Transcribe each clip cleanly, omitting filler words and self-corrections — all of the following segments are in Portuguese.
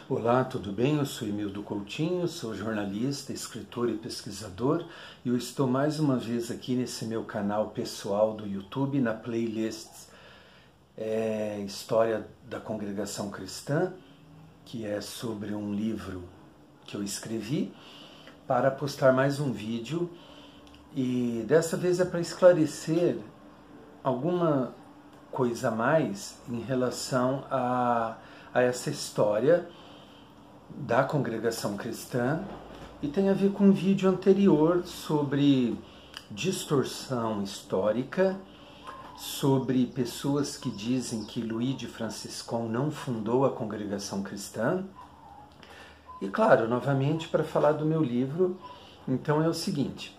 Olá, tudo bem? Eu sou Emildo Coutinho, sou jornalista, escritor e pesquisador e eu estou mais uma vez aqui nesse meu canal pessoal do YouTube, na playlist História da Congregação Cristã, que é sobre um livro que eu escrevi, para postar mais um vídeo e dessa vez é para esclarecer alguma coisa a mais em relação a essa história da Congregação Cristã e tem a ver com um vídeo anterior sobre distorção histórica, sobre pessoas que dizem que Luís de Franciscon não fundou a Congregação Cristã. E claro, novamente para falar do meu livro, então é o seguinte,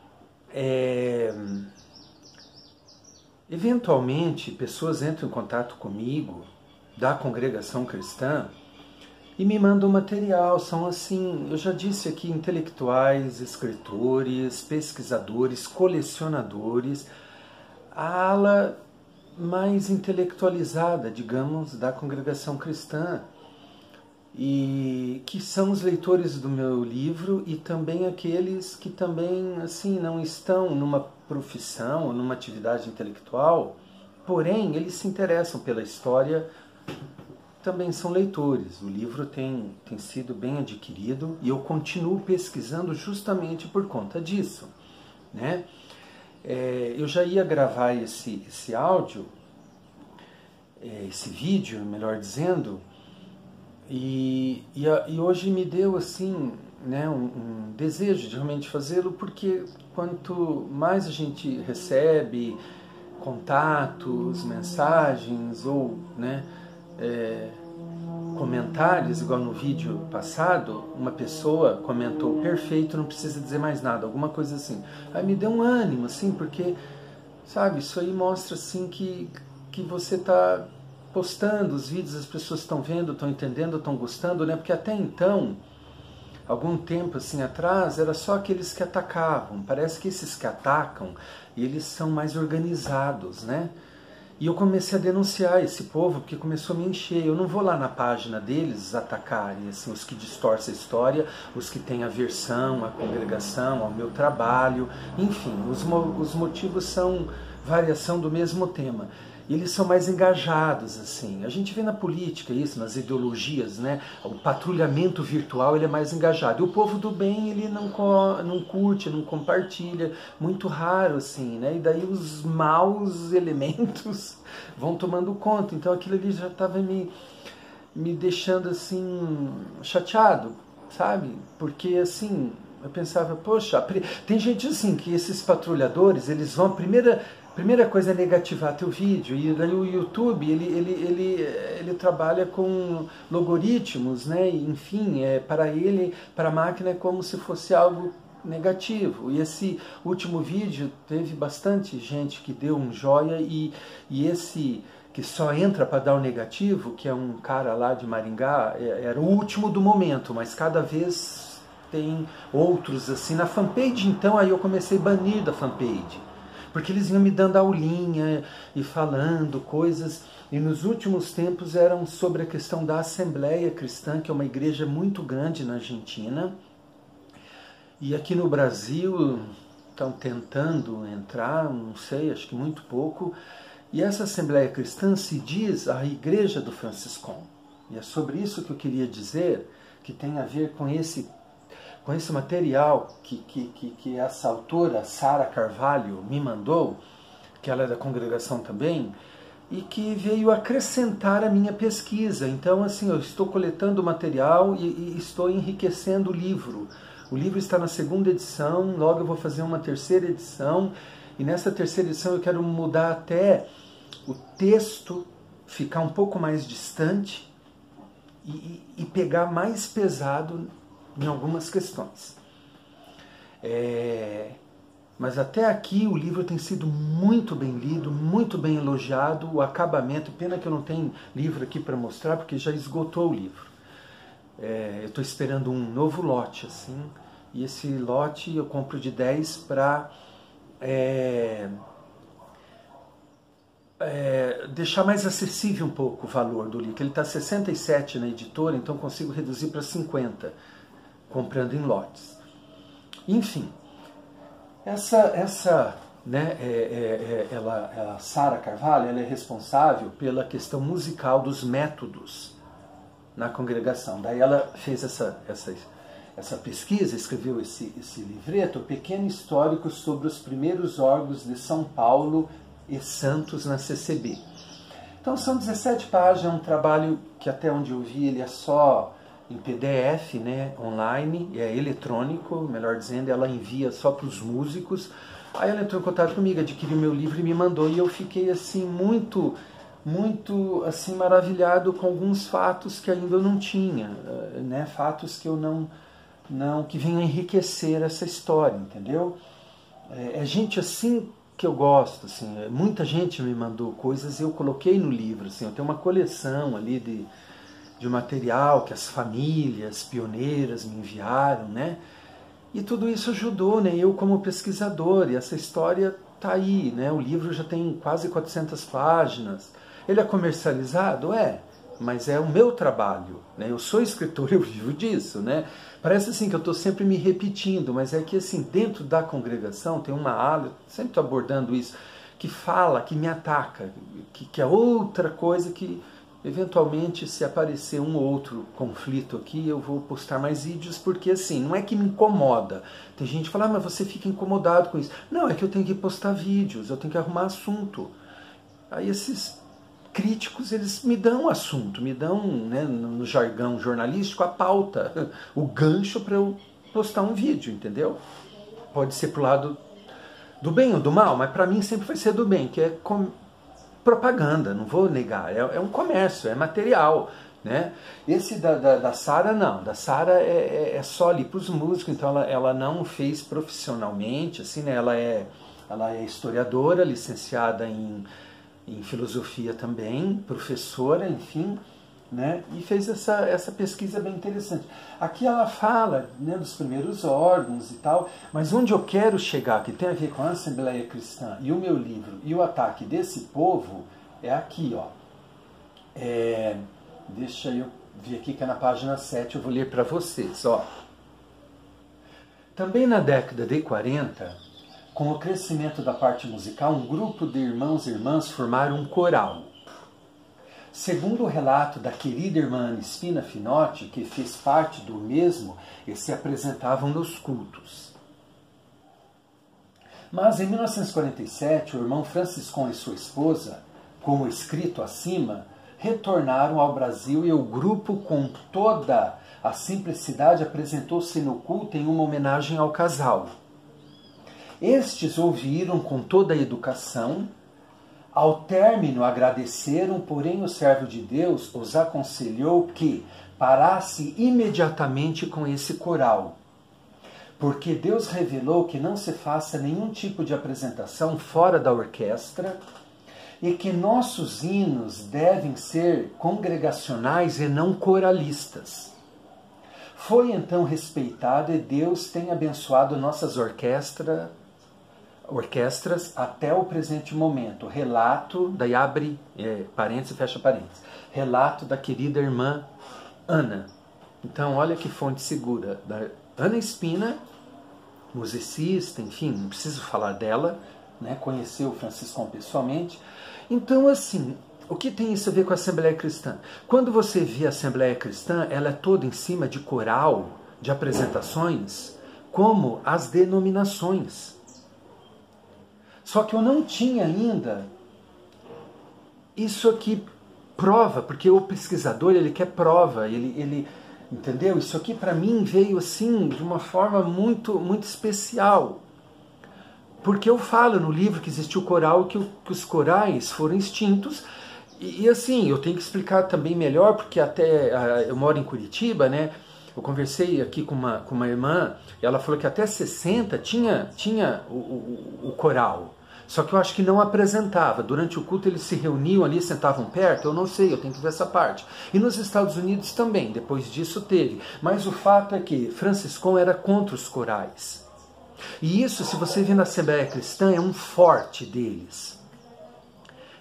eventualmente pessoas entram em contato comigo da Congregação Cristã e me mandam material, são assim, eu já disse aqui, intelectuais, escritores, pesquisadores, colecionadores, a ala mais intelectualizada, digamos, da Congregação Cristã, e que são os leitores do meu livro e também aqueles que também, assim, não estão numa profissão ou numa atividade intelectual, porém, eles se interessam pela história, também são leitores. O livro tem sido bem adquirido e eu continuo pesquisando justamente por conta disso, né? Eu já ia gravar esse áudio, esse vídeo, melhor dizendo, e hoje me deu assim, né, um desejo de realmente fazê-lo, porque quanto mais a gente recebe contatos, mensagens ou, né, comentários, igual no vídeo passado, uma pessoa comentou, perfeito, não precisa dizer mais nada, alguma coisa assim. Aí me deu um ânimo, assim, porque, sabe, isso aí mostra, assim, que você está postando os vídeos, as pessoas estão vendo, estão entendendo, estão gostando, né? Porque até então, algum tempo assim atrás, era só aqueles que atacavam. Parece que esses que atacam, eles são mais organizados, né? E eu comecei a denunciar esse povo, porque começou a me encher. Eu não vou lá na página deles atacarem, assim, os que distorcem a história, os que têm aversão à congregação, ao meu trabalho, enfim, os motivos são variação do mesmo tema. E eles são mais engajados, assim. A gente vê na política isso, nas ideologias, né? O patrulhamento virtual, ele é mais engajado. E o povo do bem, ele não curte, não compartilha. Muito raro, assim, né? E daí os maus elementos vão tomando conta. Então aquilo ali já estava me deixando, assim, chateado, sabe? Porque, assim, eu pensava, poxa, tem gente assim, que esses patrulhadores, eles vão, primeira coisa é negativar teu vídeo, e daí o YouTube, ele trabalha com logaritmos, né? Enfim, para a máquina é como se fosse algo negativo. E esse último vídeo teve bastante gente que deu um joia, e esse que só entra para dar o negativo, que é um cara lá de Maringá, era o último do momento, mas cada vez tem outros assim. Na fanpage, então, aí eu comecei a banir da fanpage, porque eles iam me dando aulinha e falando coisas, e nos últimos tempos eram sobre a questão da Assembleia Cristã, que é uma igreja muito grande na Argentina, e aqui no Brasil estão tentando entrar, não sei, acho que muito pouco, e essa Assembleia Cristã se diz a Igreja do Franciscon, e é sobre isso que eu queria dizer, que tem a ver com esse material que essa autora, Sara Carvalho, me mandou, que ela é da congregação também, e que veio acrescentar a minha pesquisa. Então, assim, eu estou coletando material e estou enriquecendo o livro. O livro está na 2ª edição, logo eu vou fazer uma 3ª edição, e nessa 3ª edição eu quero mudar até o texto, ficar um pouco mais distante e pegar mais pesado em algumas questões. Mas até aqui o livro tem sido muito bem lido, muito bem elogiado, o acabamento, pena que eu não tenho livro aqui para mostrar, porque já esgotou o livro. Eu estou esperando um novo lote, assim, e esse lote eu compro de 10 para deixar mais acessível um pouco o valor do livro. Ele está 67 na editora, então consigo reduzir para 50, comprando em lotes. Enfim, né, a Sara Carvalho, ela é responsável pela questão musical dos métodos na congregação. Daí ela fez essa pesquisa, escreveu esse livreto, Pequeno Histórico sobre os primeiros órgãos de São Paulo e Santos na CCB. Então são 17 páginas, é um trabalho que até onde eu vi ele é só em PDF, né, online, é eletrônico, melhor dizendo, ela envia só para os músicos. Aí ela entrou em contato comigo, adquiriu meu livro e me mandou, e eu fiquei assim muito assim maravilhado com alguns fatos que ainda eu não tinha, né, fatos que eu não que venham enriquecer essa história, entendeu? É gente assim que eu gosto, assim, muita gente me mandou coisas e eu coloquei no livro, assim, eu tenho uma coleção ali de material que as famílias pioneiras me enviaram, né? E tudo isso ajudou, né? Eu como pesquisador, e essa história tá aí, né? O livro já tem quase 400 páginas. Ele é comercializado? Mas é o meu trabalho, né? Eu sou escritor, eu vivo disso, né? Parece assim que eu estou sempre me repetindo, mas é que assim, dentro da congregação tem uma ala, eu sempre estou abordando isso, que fala, que me ataca, que é outra coisa que, eventualmente, se aparecer um ou outro conflito aqui, eu vou postar mais vídeos, porque assim, não é que me incomoda. Tem gente que fala, mas você fica incomodado com isso. Não, é que eu tenho que postar vídeos, eu tenho que arrumar assunto. Aí esses críticos, eles me dão assunto, me dão, né, no jargão jornalístico, a pauta, o gancho para eu postar um vídeo, entendeu? Pode ser pro lado do bem ou do mal, mas para mim sempre vai ser do bem, que é propaganda, não vou negar, é um comércio, é material, né? Esse da Sara não, da Sara é só ali para os músicos, então ela não fez profissionalmente, assim, né? Ela é historiadora, licenciada em filosofia também, professora, enfim, né? E fez essa pesquisa bem interessante. Aqui ela fala, né, dos primeiros órgãos e tal, mas onde eu quero chegar, que tem a ver com a Assembleia Cristã e o meu livro e o ataque desse povo, é aqui, ó. Deixa eu ver aqui que é na página 7, eu vou ler para vocês, ó. Também na década de 40, com o crescimento da parte musical, um grupo de irmãos e irmãs formaram um coral. Segundo o relato da querida irmã Ana Spina Finotti, que fez parte do mesmo, eles se apresentavam nos cultos. Mas em 1947, o irmão Franciscon e sua esposa, como escrito acima, retornaram ao Brasil e o grupo, com toda a simplicidade, apresentou-se no culto em uma homenagem ao casal. Estes ouviram com toda a educação. Ao término agradeceram, porém o servo de Deus os aconselhou que parasse imediatamente com esse coral, porque Deus revelou que não se faça nenhum tipo de apresentação fora da orquestra e que nossos hinos devem ser congregacionais e não coralistas. Foi então respeitado e Deus tem abençoado nossas orquestras até o presente momento. Relato, daí abre parênteses e fecha parênteses. Relato da querida irmã Ana. Então, olha que fonte segura. Da Ana Spina, musicista, enfim, não preciso falar dela, né? Conheceu o Franciscon pessoalmente. Então, assim, o que tem isso a ver com a Assembleia Cristã? Quando você vê a Assembleia Cristã, ela é toda em cima de coral, de apresentações, como as denominações. Só que eu não tinha ainda isso aqui prova, porque o pesquisador, ele quer prova, ele entendeu? Isso aqui para mim veio assim de uma forma muito, muito especial. Porque eu falo no livro que existiu coral, que os corais foram extintos. E assim, eu tenho que explicar também melhor, porque até eu moro em Curitiba, né? Eu conversei aqui com uma irmã, e ela falou que até 60 tinha o coral. Só que eu acho que não apresentava. Durante o culto eles se reuniam ali, sentavam perto, eu não sei, eu tenho que ver essa parte. E nos Estados Unidos também, depois disso teve. Mas o fato é que Franciscon era contra os corais. E isso, se você vê na Assembleia Cristã, é um forte deles.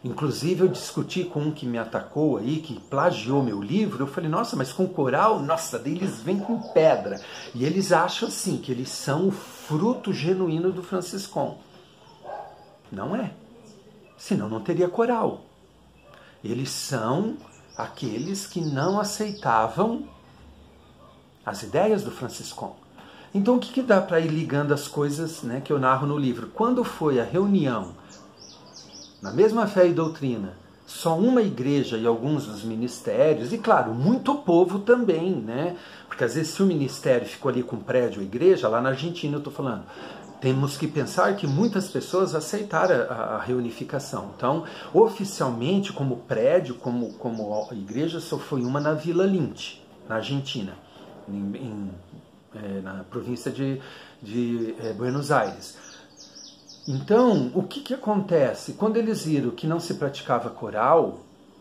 Inclusive eu discuti com um que me atacou aí, que plagiou meu livro, eu falei, nossa, mas com coral? Nossa, daí eles vêm com pedra. E eles acham assim, que eles são o fruto genuíno do Franciscon. Não é. Senão não teria coral. Eles são aqueles que não aceitavam as ideias do Franciscon. Então o que dá para ir ligando as coisas, né, que eu narro no livro? Quando foi a reunião na mesma fé e doutrina, só uma igreja e alguns dos ministérios, e claro, muito povo também, né? Porque às vezes se o ministério ficou ali com prédio ou igreja, lá na Argentina eu estou falando, temos que pensar que muitas pessoas aceitaram a reunificação. Então, oficialmente, como prédio, como igreja, só foi uma na Vila Lynch, na Argentina, na província de Buenos Aires. Então, o que acontece? Quando eles viram que não se praticava coral,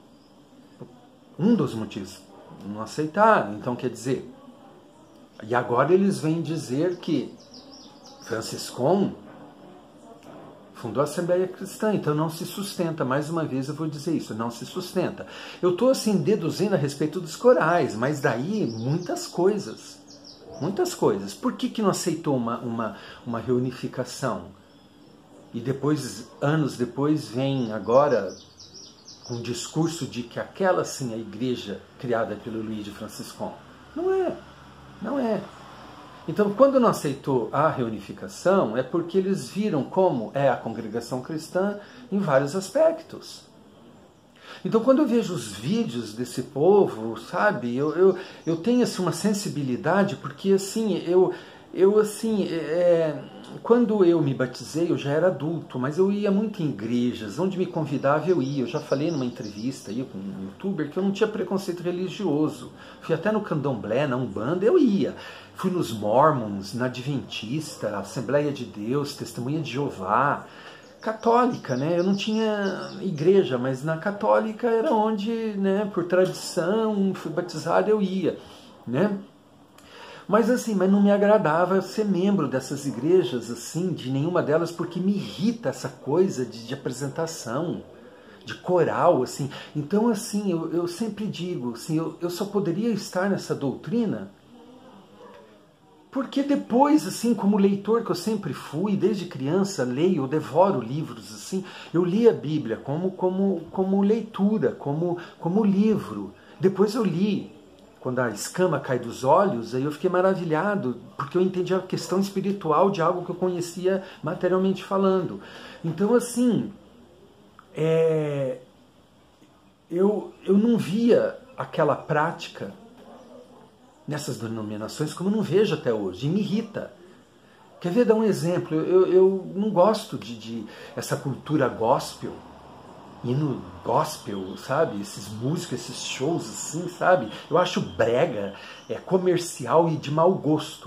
um dos motivos, não aceitaram. Então, quer dizer, e agora eles vêm dizer que Franciscon fundou a Assembleia Cristã, então não se sustenta. Mais uma vez eu vou dizer isso, não se sustenta. Eu estou assim deduzindo a respeito dos corais, mas daí muitas coisas. Muitas coisas. Por que não aceitou uma reunificação? E depois, anos depois, vem agora com o discurso de que aquela sim é a igreja criada pelo Luís de Franciscon. Não é. Não é. Então, quando não aceitou a reunificação, é porque eles viram como é a congregação cristã em vários aspectos. Então, quando eu vejo os vídeos desse povo, sabe, eu tenho assim, uma sensibilidade, porque assim, quando eu me batizei, eu já era adulto, mas eu ia muito em igrejas, onde me convidava eu ia. Eu já falei numa entrevista aí com um youtuber que eu não tinha preconceito religioso. Fui até no Candomblé, na Umbanda, eu ia. Fui nos Mormons, na Adventista, Assembleia de Deus, Testemunha de Jeová, católica, né? Eu não tinha igreja, mas na católica era onde, né, por tradição, fui batizado, eu ia, né? Mas assim, mas não me agradava ser membro dessas igrejas, assim, de nenhuma delas, porque me irrita essa coisa de apresentação, de coral, assim. Então, assim, eu sempre digo, assim, eu só poderia estar nessa doutrina porque depois, assim, como leitor que eu sempre fui, desde criança, leio, eu devoro livros, assim, eu li a Bíblia como leitura, como livro. Depois eu li, quando a escama cai dos olhos, aí eu fiquei maravilhado, porque eu entendi a questão espiritual de algo que eu conhecia materialmente falando. Então, assim, eu não via aquela prática nessas denominações como eu não vejo até hoje, e me irrita. Quer ver, dar um exemplo? Eu não gosto de essa cultura gospel, hino gospel, sabe? Esses músicos, esses shows assim, sabe? Eu acho brega, comercial e de mau gosto.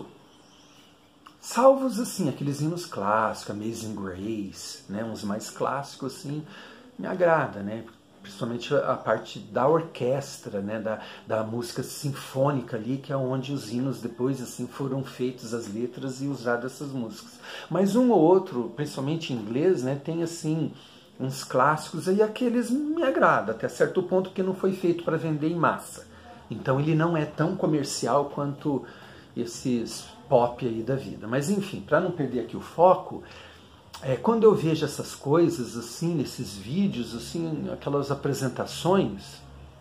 Salvos, assim, aqueles hinos clássicos, Amazing Grace, né? Uns mais clássicos, assim, me agrada, né? Principalmente a parte da orquestra, né, da música sinfônica ali, que é onde os hinos depois assim foram feitos as letras e usadas essas músicas. Mas um ou outro, principalmente em inglês, né, tem assim uns clássicos, e aqueles me agradam até certo ponto, porque não foi feito para vender em massa. Então ele não é tão comercial quanto esses pop aí da vida. Mas enfim, para não perder aqui o foco, quando eu vejo essas coisas, assim, nesses vídeos, assim, aquelas apresentações,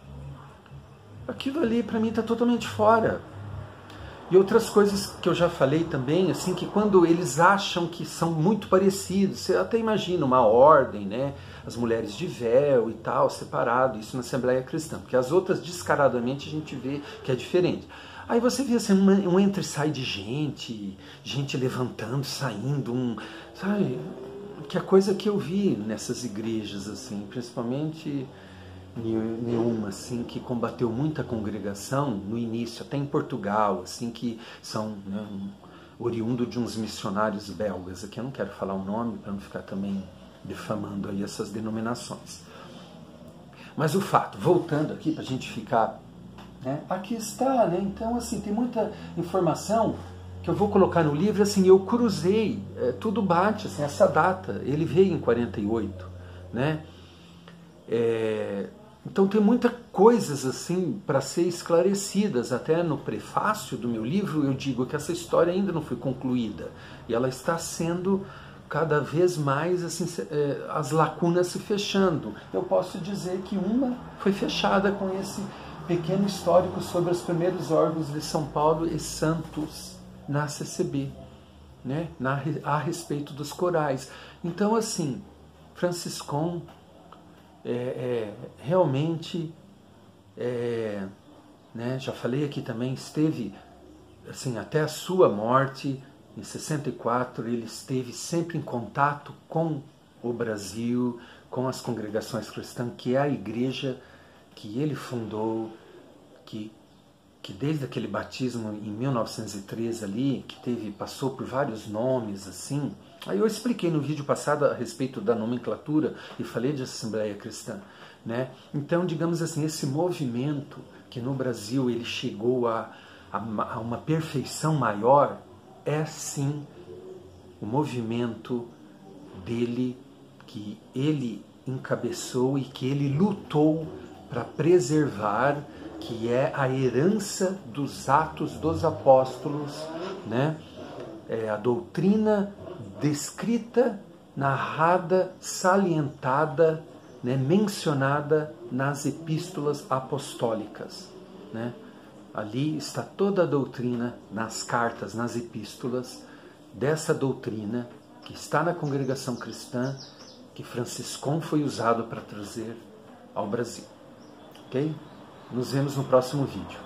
aquilo ali para mim está totalmente fora. E outras coisas que eu já falei também, assim, que quando eles acham que são muito parecidos, você até imagina uma ordem, né? As mulheres de véu e tal, separado, isso na Assembleia Cristã, porque as outras descaradamente a gente vê que é diferente. Aí você vê assim, um entra e sai de gente levantando, saindo, sabe? Que é coisa que eu vi nessas igrejas, assim, principalmente nenhuma, assim, que combateu muita congregação no início, até em Portugal, assim, que são, né, oriundo de uns missionários belgas. Aqui eu não quero falar o nome para não ficar também defamando aí essas denominações. Mas o fato, voltando aqui para a gente ficar, né, aqui está, né? Então, assim, tem muita informação que eu vou colocar no livro, assim, eu cruzei, tudo bate, assim, essa data, ele veio em 48, né? Então tem muitas coisas assim para ser esclarecidas. Até no prefácio do meu livro eu digo que essa história ainda não foi concluída e ela está sendo cada vez mais assim, as lacunas se fechando. Eu posso dizer que uma foi fechada com esse pequeno histórico sobre os primeiros órgãos de São Paulo e Santos na CCB, né? A respeito dos corais. Então assim, Franciscon realmente, né, já falei aqui também, esteve assim, até a sua morte, em 64, ele esteve sempre em contato com o Brasil, com as congregações cristãs, que é a igreja que ele fundou, que desde aquele batismo em 1913 ali, que passou por vários nomes assim. Aí eu expliquei no vídeo passado a respeito da nomenclatura e falei de Assembleia Cristã, né? Então, digamos assim, esse movimento que no Brasil ele chegou a uma perfeição maior, é sim o movimento dele, que ele encabeçou e que ele lutou para preservar, que é a herança dos Atos dos Apóstolos, né? A doutrina descrita, narrada, salientada, né? Mencionada nas epístolas apostólicas, né? Ali está toda a doutrina, nas cartas, nas epístolas, dessa doutrina que está na congregação cristã, que Franciscon foi usado para trazer ao Brasil. Ok? Nos vemos no próximo vídeo.